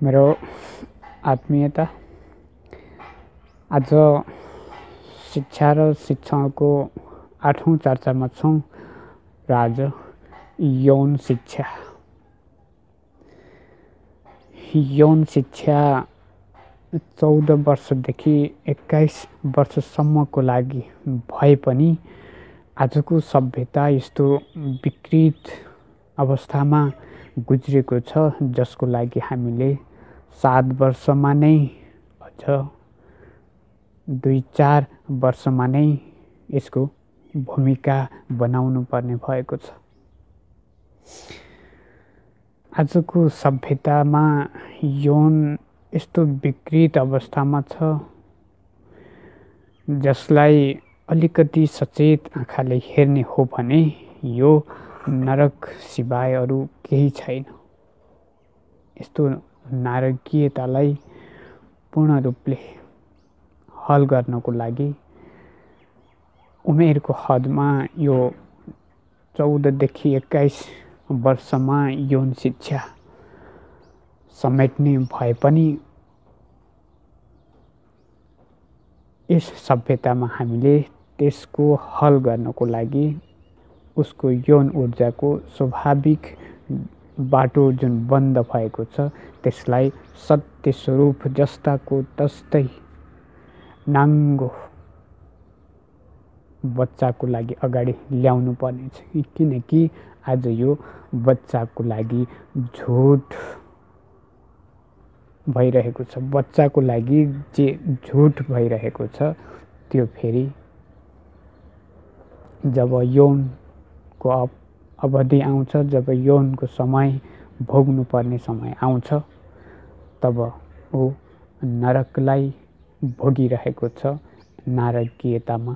मेरो आत्मीयता आज शिक्षा र शिक्षणको 8औं चर्चामा छौँ र आज यौन शिक्षा 14 वर्षदेखि 21 वर्षसम्मको लागि भए पनि आजको सभ्यता यस्तो विकृत अवस्थामा गुज्रेको छ जसको लागि हामीले 7 वर्षमा नै अझ 2-4 वर्षमा नै यसको भूमिका बनाउनु पर्ने भएको छ। आजको सभ्यतामा यौन यस्तो विकृत अवस्थामा छ जसलाई अलिकति सचेत आँखाले हेर्ने हो भने यो नरक सिवाय अरू केही छैन। यस्तो नारकीयतालाई पूर्ण रूपले हल गर्नको लागि उमेरको हदमा यो 14 देखि 21 वर्षमा यौन शिक्षा समेट्ने भए पनि यस सभ्यतामा हामीले त्यसको हल गर्नको लागि उसको यौन ऊर्जाको स्वाभाविक बाटो जुन बन्द भएको छ त्यसलाई सत्य स्वरूप जस्ताको तस्तै नाङ्गो बच्चाको लागि अगाडि ल्याउनु पर्नेछ। किनकि आज यो बच्चाको लागि झुट भइरहेको छ। बच्चाको लागि जे झुट भइरहेको छ त्यो फेरि जब यौनको अवधि आउँछ, जब यौनको समय भोग्नु पर्ने समय आउँछ तब ऊ नरकलाई भोगिरहेको छ, नारकीयतामा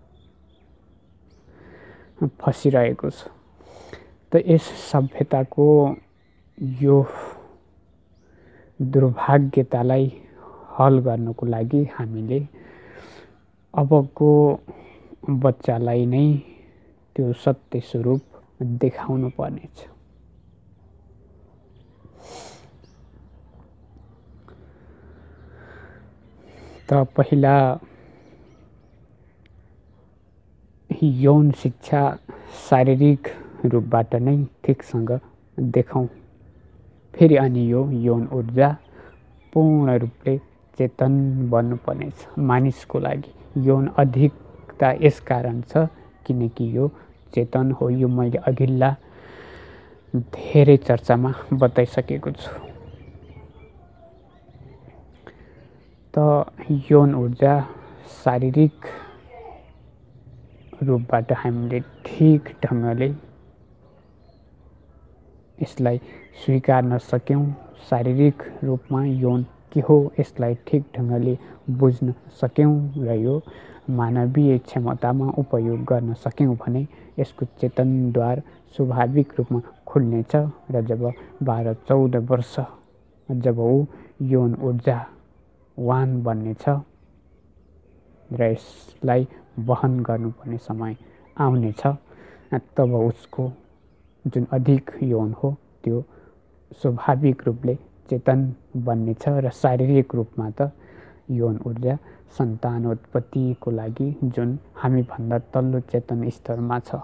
फसिरहेको छ। त यस सभ्यताको यो दुर्भाग्यतालाई हल गर्नको लागि हामीले अबको बच्चालाई नै त्यो सत्य स्वरूप देखाउनु पर्नेछ। त पहिला यौन शिक्षा शारीरिक रूपबाट नै ठिकसँग देखाउँ, फेरि अनि यो यौन ऊर्जा पूर्ण रूपले चेतन बन्नुपर्नेछ। मानिसको लागि यौन अधिकता यस कारण छ किनकि यो चेतन हो। यो मैले अघिल्ला धेरै चर्चामा बताइसकेको छु। त यौन ऊर्जा शारीरिक रूपबाट हामीले ठिक ढङ्गले यसलाई स्वीकार्न सक्यौँ, शारीरिक रूपमा यौन के हो यसलाई ठिक ढङ्गले बुझ्न सक्यौँ र यो मानवीय क्षमतामा उपयोग गर्न सक्यौँ भने यसको चेतनद्वार स्वाभाविक रूपमा खुल्नेछ र जब 12-14 वर्ष जब ऊ यौन ऊर्जावान बन्नेछ र यसलाई वहन गर्नुपर्ने समय आउनेछ तब उसको जुन अधिक यौन हो त्यो स्वाभाविक रूपले चेतन बन्नेछ र शारीरिक रूपमा त यौन ऊर्जा सन्तानोत्पत्तिको लागि जुन हामीभन्दा तल्लो चेतन स्तरमा छ।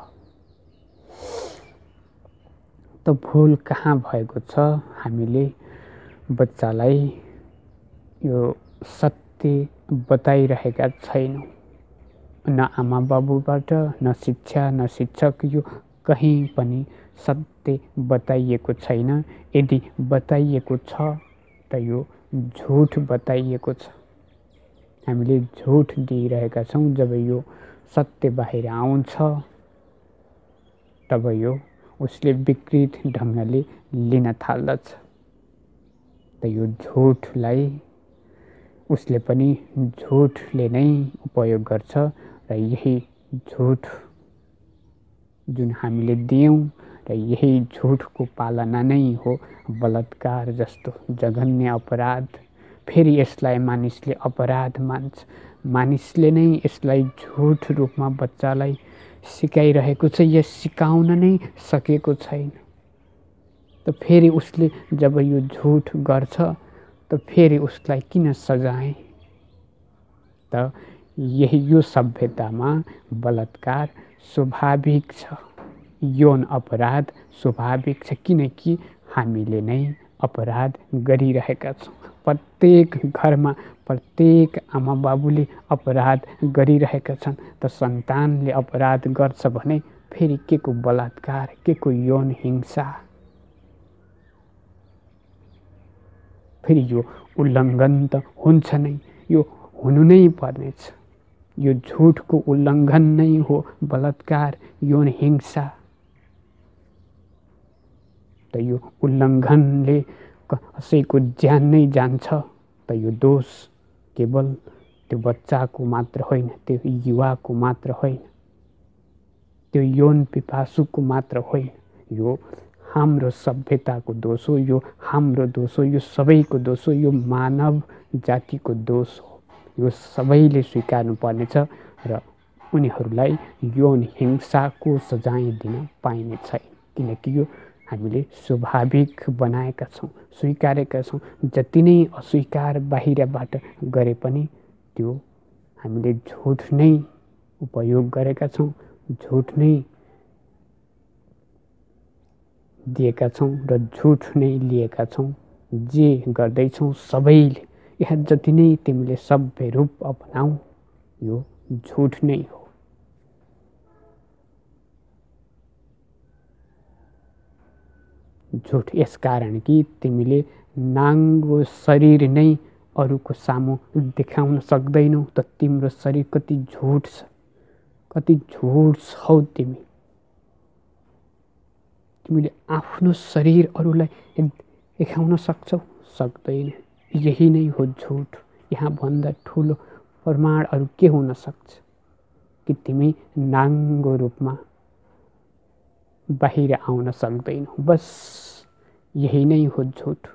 त भुल कहाँ भएको छ? हामीले बच्चालाई यो सत्य बताइरहेका छैनौँ। न आमा बाबुबाट, न शिक्षा, न शिक्षक, यो कहीँ पनि सत्य बताइएको छैन। यदि बताइएको छ त यो झुट बताइएको छ। हामीले झुट दिइरहेका छौँ। जब यो सत्य बाहिर आउँछ तब यो उसले विकृत ढङ्गले लिन थाल्दछ। त यो झुटलाई उसले पनि झुटले नै उपयोग गर्छ र यही झुट जुन हामीले दियौँ र यही झुटको पालना नै हो बलात्कार जस्तो जघन्य अपराध। फेरि यसलाई मानिसले अपराध मान्छ। मानिसले नै यसलाई झुट रूपमा बच्चालाई सिकाइरहेको छ, यस सिकाउन नै सकेको छैन। त फेरि उसले जब यो झुट गर्छ त फेरि उसलाई किन सजाएँ? त यो सभ्यतामा बलात्कार स्वाभाविक छ, यौन अपराध स्वाभाविक छ, किनकि हामीले नै अपराध गरिरहेका छौँ। प्रत्येक घरमा प्रत्येक आमा बाबुले अपराध गरिरहेका छन्। त सन्तानले अपराध गर्छ भने फेरि के को बलात्कार, के को यौन हिंसा? फेरि यो उल्लङ्घन त हुन्छ नै, यो हुनु नै पर्नेछ। यो झुटको उल्लङ्घन नै हो बलात्कार, यौन हिंसा। त यो उल्लङ्घनले कसैको ज्यान नै जान्छ त यो दोष केवल त्यो बच्चाको मात्र होइन, त्यो युवाको मात्र होइन, त्यो यौन पिपासुको मात्र होइन, यो हाम्रो सभ्यताको दोष हो, यो हाम्रो दोष हो, यो सबैको दोष हो, यो मानव जातिको दोष हो। यो सबैले स्वीकार्नु पर्नेछ र उनीहरूलाई यौन हिंसाको सजाय दिन पाइने छैन, किनकि यो हामीले स्वाभाविक बनाएका छौँ, स्वीकारेका छौँ। जति नै अस्वीकार बाहिरबाट गरे पनि त्यो हामीले झुट नै उपयोग गरेका छौँ, झुट नै दिएका छौँ र झुट नै लिएका छौँ। जे गर्दैछौँ सबैले, यहाँ जति नै तिमीले सभ्य रूप अपनाऊ, यो झुट नै हो। झुट यसकारण कि तिमीले नाङ्गो शरीर नै अरूको सामु देखाउन सक्दैनौ त तिम्रो शरीर कति झुट छ, कति झुट छौ तिमी। तिमीले आफ्नो शरीर अरूलाई देखाउन सक्छौ? सक्दैन। यही नै हो झुट। यहाँ भन्दा ठुलो प्रमाण अरू के हुन सक्छ कि तिमी नाङ्गो रूपमा बाहिर आउन सक्दैनौ? बस यही नै हो झुट।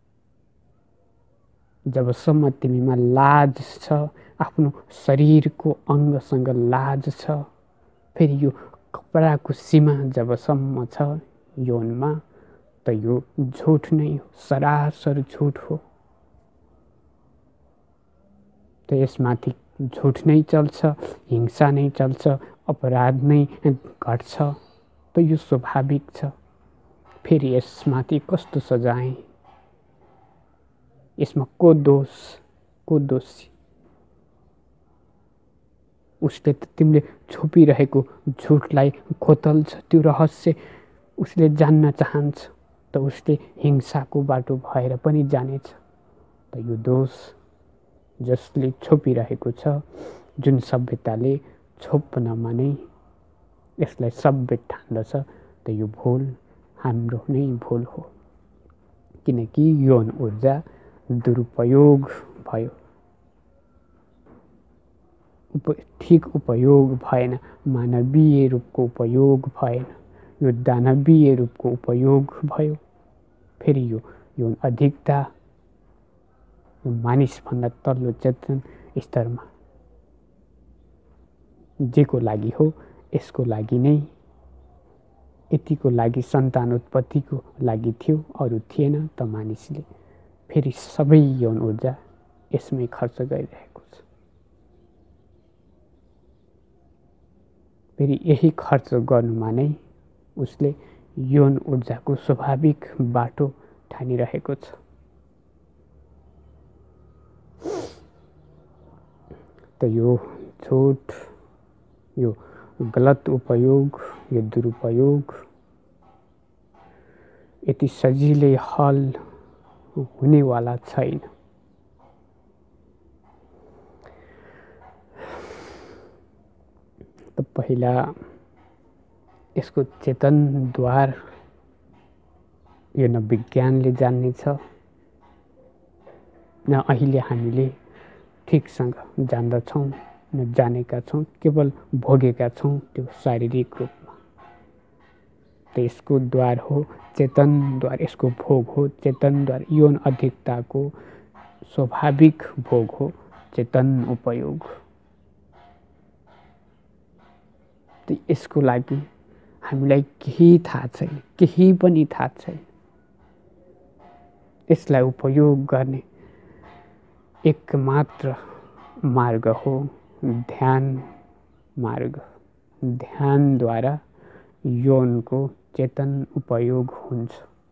जबसम्म तिमीमा लाज छ, आफ्नो शरीरको अङ्गसँग लाज छ, फेरि यो कपडाको सीमा जबसम्म छ यौनमा, त यो झुट नै हो, सरासर झुट हो। त यसमाथि झुट नै चल्छ, हिंसा नै चल्छ, अपराध नै घट्छ, त यो स्वाभाविक छ। फेरि यसमाथि कस्तो सजाय? यसमा को दोष, को दोषी? उसले त तिमीले छोपिरहेको झुटलाई खोतल्छ, त्यो रहस्य उसले जान्न चाहन्छ, त उसले हिंसाको बाटो भएर पनि जानेछ। त यो दोष जसले छोपिरहेको छ, जुन सभ्यताले छोप्नमा नै यसलाई सभ्य ठान्दछ, त यो भुल हाम्रो नै भुल हो। किनकि यौन ऊर्जा दुरुपयोग भयो, ठिक उपयोग भएन, मानवीय रूपको उपयोग भएन, यो दानवीय रूपको उपयोग भयो। फेरि यो यौन अधिकता यो मानिसभन्दा तल्लो चेतन स्तरमा जेको लागि हो, यसको लागि नै, यतिको लागि सन्तान उत्पत्तिको लागि थियो, अरू थिएन, त मानिसले फेरि सबै यौन ऊर्जा यसमै खर्च गरिरहेको छ। फेरि यही खर्च गर्नुमा नै उसले यौन ऊर्जाको स्वाभाविक बाटो ठानिरहेको छ। त यो झुट, यो गलत उपयोग, यो दुरुपयोग यति सजिलै हल हुनेवाला छैन। त पहिला यसको चेतनद्वार यो न विज्ञानले जान्ने छ, न अहिले हामीले ठिकसँग जान्दछौँ, न जानेका छौँ, केवल भोगेका छौँ त्यो शारीरिक रूपमा। त यसको द्वार हो चेतनद्वार, यसको भोग हो चेतनद्वार। यौन अधिकताको स्वाभाविक भोग हो चेतन उपयोग। त यसको लागि हामीलाई केही थाहा छैन, केही पनि थाहा छैन। यसलाई उपयोग गर्ने एकमात्र मार्ग हो ध्यान मार्ग। ध्यानद्वारा यौनको चेतन उपयोग हुन्छ।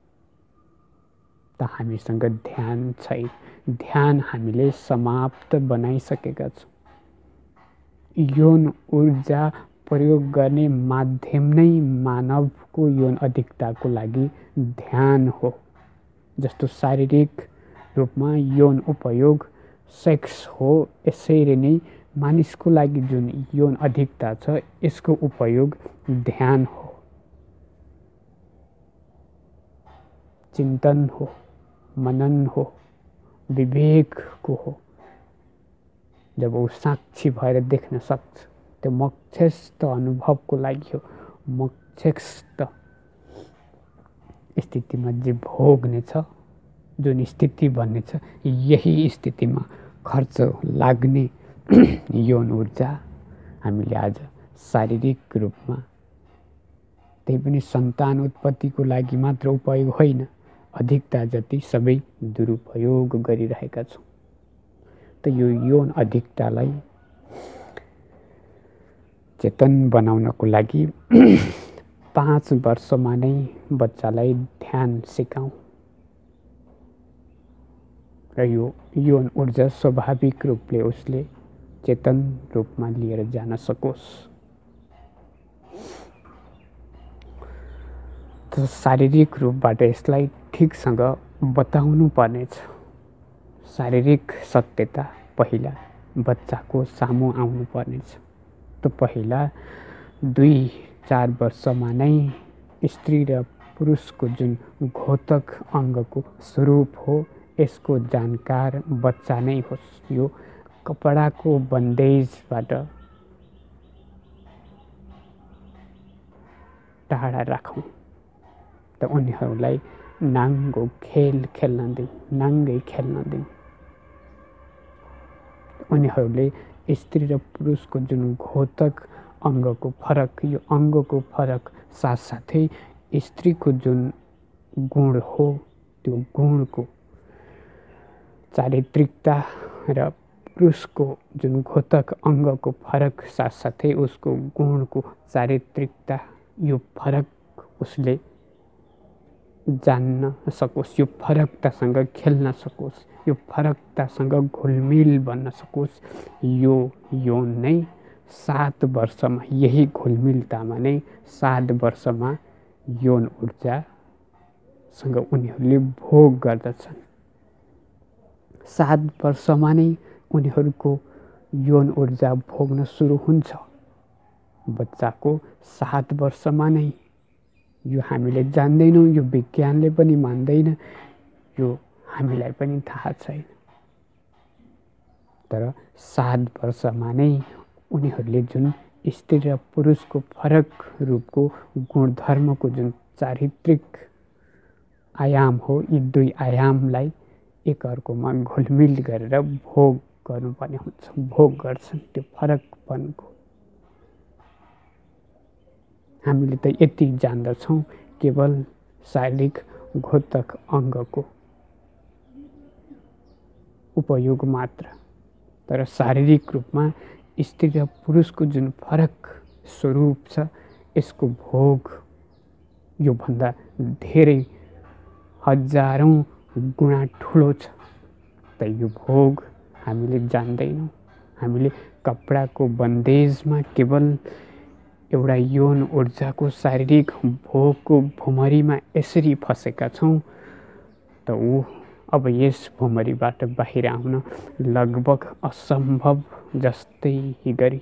त हामीसँग ध्यान छैन। ध्यान हामीले समाप्त बनाइसकेका छौँ। यौन ऊर्जा प्रयोग गर्ने माध्यम नै मानवको यौन अधिकताको लागि ध्यान हो। जस्तो शारीरिक रूपमा यौन उपयोग सेक्स हो, यसरी नै मानिसको लागि जुन यौन अधिकता छ यसको उपयोग ध्यान हो, चिन्तन हो, मनन हो, विवेकको हो। जब ऊ साक्षी भएर देख्न सक्छ त्यो मोक्षस्थ अनुभवको लागि हो। मोक्षस्थ स्थितिमा जे भोग्ने छ, जुन स्थिति भन्ने छ, यही स्थितिमा खर्च लाग्ने यौन ऊर्जा हामीले आज शारीरिक रूपमा, त्यही पनि सन्तान उत्पत्तिको लागि मात्र उपयोग होइन, अधिकता जति सबै दुरुपयोग गरिरहेका छौँ। त यो यौन अधिकतालाई चेतन बनाउनको लागि 5 वर्षमा नै बच्चालाई ध्यान सिकाउँ र यो यौन ऊर्जा स्वाभाविक रूपले उसले चेतन रूपमा लिएर जान सकोस्। त शारीरिक रूपबाट यसलाई ठिकसँग बताउनु पर्नेछ। शारीरिक सत्यता पहिला बच्चाको सामु आउनु पर्नेछ। त पहिला 2-4 वर्षमा नै स्त्री र पुरुषको जुन घोतक अङ्गको स्वरूप हो यसको जानकार बच्चा नै होस्। यो कपडाको बन्देजबाट टाढा राखौँ। त उनीहरूलाई नाङ्गो खेल खेल्न दिउँ, नाङ्गै खेल्न दिउँ। उनीहरूले स्त्री र पुरुषको जुन घोतक अङ्गको फरक, यो अङ्गको फरक साथसाथै स्त्रीको जुन गुण हो त्यो गुणको चारित्रिकता र पुरुषको जुन घोतक अङ्गको फरक साथसाथै उसको गुणको चारित्रिकता, यो फरक उसले जान्न सकोस्, यो फरकतासँग खेल्न सकोस्, यो फरकतासँग घुलमिल बन्न सकोस्। यो यौन नै 7 वर्षमा, यही घुलमिलतामा नै 7 वर्षमा यौन ऊर्जासँग उनीहरूले भोग गर्दछन्। 7 वर्षमा नै उनीहरूको यौन ऊर्जा भोग्न सुरु हुन्छ। बच्चाको 7 वर्षमा नै। यो हामीले जान्दैनौँ, यो विज्ञानले पनि मान्दैन, यो हामीलाई पनि थाहा छैन। तर 7 वर्षमा नै उनीहरूले जुन स्त्री र पुरुषको फरक रूपको गुणधर्मको जुन चारित्रिक आयाम हो, यी 2 आयामलाई एकअर्कोमा घुलमिल गरेर भोग गर्नुपर्ने हुन्छ। भोग गर्छन् त्यो फरकपनको। हामीले त यति जान्दछौँ केवल शारीरिक घोतक अङ्गको उपयोग मात्र। तर शारीरिक रूपमा स्त्री र पुरुषको जुन फरक स्वरूप छ यसको भोग योभन्दा धेरै हजारौँ गुणा ठुलो छ। त यो भोग हामीले जान्दैनौँ। हामीले कपडाको बन्देजमा केवल एउटा यौन ऊर्जाको शारीरिक भोगको भुमरीमा यसरी फसेका छौँ। त ऊ अब यस भुमरीबाट बाहिर आउन लगभग असम्भव जस्तै गरी।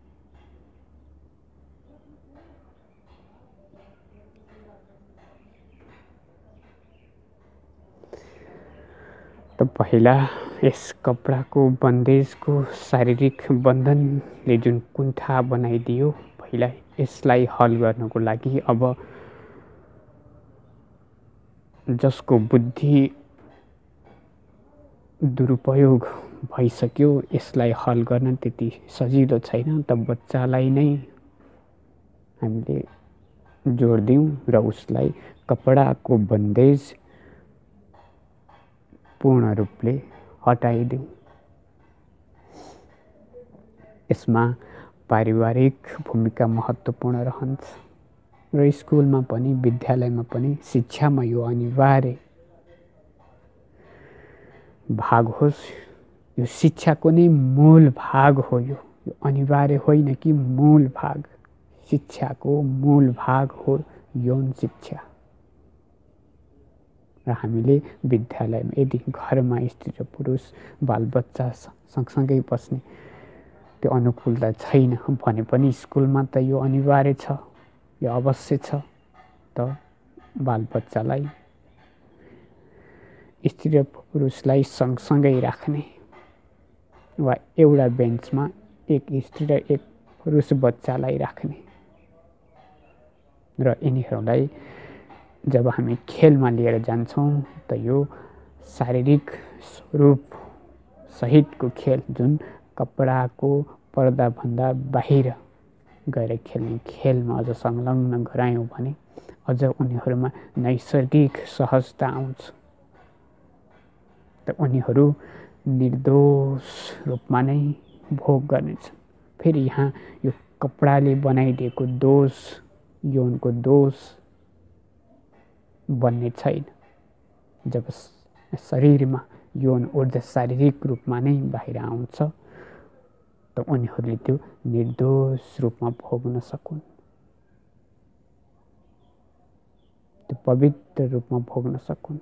त पहिला यस कपडाको बन्देजको शारीरिक बन्धनले जुन कुण्ठा बनाइदियो, पहिला यसलाई हल गर्नको लागि अब जसको बुद्धि दुरुपयोग भइसक्यो यसलाई हल गर्न त्यति सजिलो छैन। त बच्चालाई नै हामीले जोड दिउँ र उसलाई कपडाको बन्देज पूर्ण रूपले हटाइदिउँ। यसमा पारिवारिक भूमिका महत्त्वपूर्ण रहन्छ र स्कुलमा पनि विद्यालयमा पनि शिक्षामा यो अनिवार्य भाग होस्। यो शिक्षाको नै मूल भाग हो। यो अनिवार्य होइन कि मूल भाग। शिक्षाको मूल भाग हो यौन शिक्षा। र हामीले विद्यालयमा यदि घरमा स्त्री र पुरुष बालबच्चा सँगसँगै बस्ने त्यो अनुकूलता छैन भने पनि स्कुलमा त यो अनिवार्य छ, यो अवश्य छ। त बालबच्चालाई स्त्री र पुरुषलाई सँगसँगै राख्ने वा एउटा बेन्चमा एक स्त्री र एक पुरुष बच्चालाई राख्ने र यिनीहरूलाई जब हामी खेलमा लिएर जान्छौँ त यो शारीरिक स्वरूप सहितको खेल जुन कपडाको पर्दाभन्दा बाहिर गएर खेल्ने खेलमा अझ संलग्न गरायौँ भने अझ उनीहरूमा नैसर्गिक सहजता आउँछ। त उनीहरू निर्दोष रूपमा नै भोग गर्नेछन्। फेरि यहाँ यो कपडाले बनाइदिएको दोष, यौनको दोष बन्ने छैन। जब शरीरमा यौन ऊर्जा शारीरिक रूपमा नै बाहिर आउँछ त उनीहरूले त्यो निर्दोष रूपमा भोग्न सकुन्, त्यो पवित्र रूपमा भोग्न सकुन्।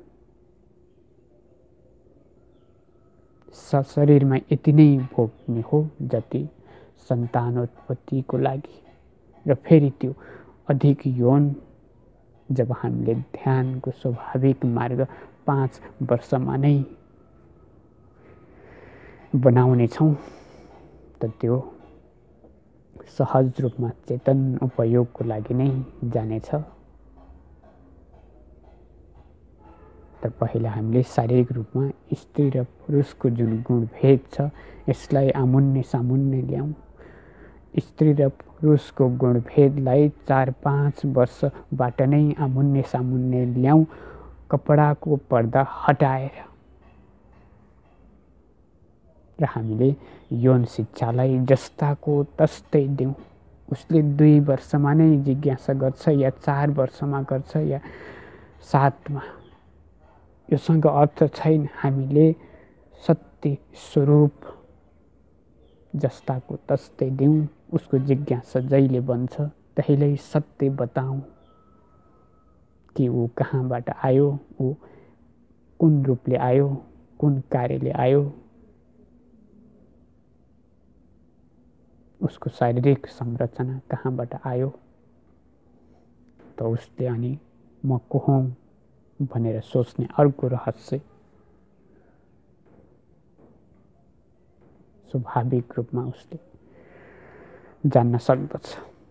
शरीरमा यति नै भोग्ने हो जति सन्तानोत्पत्तिको लागि। र फेरि त्यो अधिक यौन जब हामीले ध्यानको स्वाभाविक मार्ग 5 वर्षमा नै बनाउनेछौँ त त्यो सहज रूपमा चेतन उपयोगको लागि नै जानेछ। तर पहिला हामीले शारीरिक रूपमा स्त्री र पुरुषको जुन गुणभेद छ यसलाई आमुन्ने सामुन्ने ल्याउँ। स्त्री र पुरुषको गुणभेदलाई 4-5 वर्षबाट नै आमुन्ने सामुन्ने ल्याउँ, कपडाको पर्दा हटाएर। र हामीले यौन शिक्षालाई जस्ताको तस्तै दिउँ। उसले 2 वर्षमा नै जिज्ञासा गर्छ या 4 वर्षमा गर्छ या 7मा, योसँग अर्थ छैन। हामीले सत्य स्वरूप जस्ताको तस्तै दिउँ। उसको जिज्ञासा जहिले बन्छ तहिल्यै सत्य बताऊँ कि ऊ कहाँबाट आयो, ऊ कुन रूपले आयो, कुन कार्यले आयो, उसको शारीरिक संरचना कहाँबाट आयो। त उसले अनि म को हुँ भनेर सोच्ने अर्को रहस्य स्वाभाविक रूपमा उसले जान्न सक्दछ।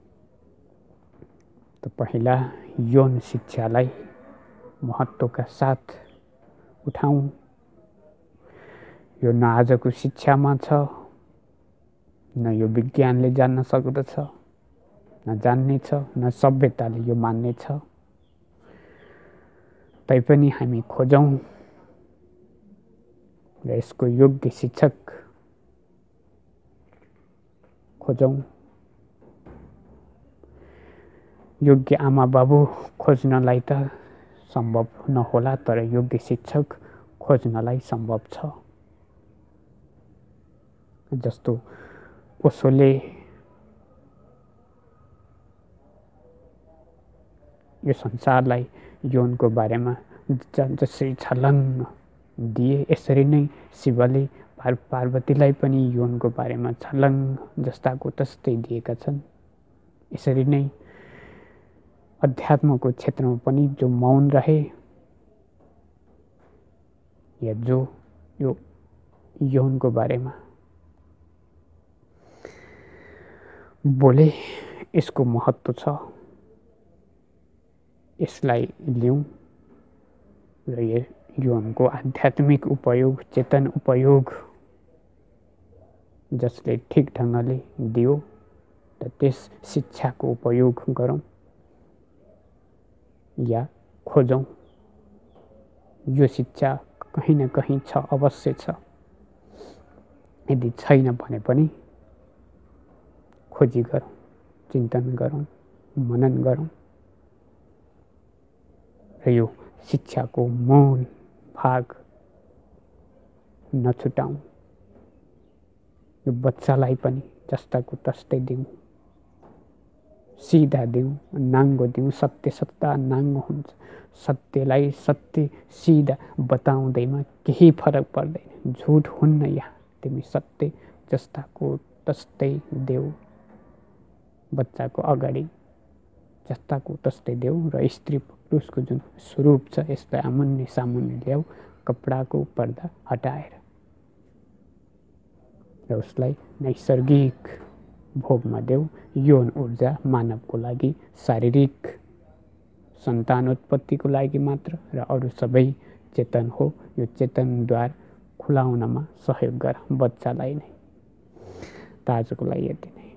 त पहिला यौन शिक्षालाई महत्त्वका साथ उठाउँ। यो न आजको शिक्षामा छ, न यो विज्ञानले जान्न सक्दछ, न जान्ने छ, न सभ्यताले यो मान्ने छ। तैपनि हामी खोजौँ र यसको योग्य शिक्षक खोजौँ। योग्य आमा बाबु खोज्नलाई त सम्भव नहोला, तर योग्य शिक्षक खोज्नलाई सम्भव छ। जस्तो ओशोले यो संसारलाई यौनको बारेमा जसरी छलङ्ग दिए, यसरी नै शिवले पार्वतीलाई पनि यौनको बारेमा छलङ्ग जस्ताको तस्तै दिएका छन्। यसरी नै अध्यात्मको क्षेत्रमा पनि जो मौन रहे या जो यो यौनको बारेमा बोले, यसको महत्त्व छ, यसलाई लिउँ र यौनको आध्यात्मिक उपयोग, चेतन उपयोग जसले ठिक ढङ्गले दियो त त्यस शिक्षाको उपयोग गरौँ या खोजौँ। यो शिक्षा कहीँ न कहीँ छ, अवश्य छ। यदि छैन भने पनि खोजी गरौँ, चिन्तन गरौँ, मनन गरौँ र यो शिक्षाको मूल भाग नछुटाउँ। यो बच्चालाई पनि जस्ताको तस्तै दिउँ, सिधा दिउँ, नाङ्गो दिउँ। सत्य सत्ता नाङ्गो हुन्छ। सत्यलाई सत्य सिधा बताउँदैमा केही फरक पर्दैन। झुट हुन्न यहाँ। तिमी सत्य जस्ताको तस्तै देऊ, बच्चाको अगाडि जस्ताको तस्तै देऊ र स्त्री पुरुषको जुन स्वरूप छ यसलाई आमुन्ने सामुन्ने ल्याऊ, कपडाको पर्दा हटाएर र उसलाई नैसर्गिक भोगमा देऊ। यौन ऊर्जा मानवको लागि शारीरिक सन्तानोत्पत्तिको लागि मात्र र अरू सबै चेतन हो। यो चेतनद्वार खुलाउनमा सहयोग गर बच्चालाई नै। त आजको लागि यति नै।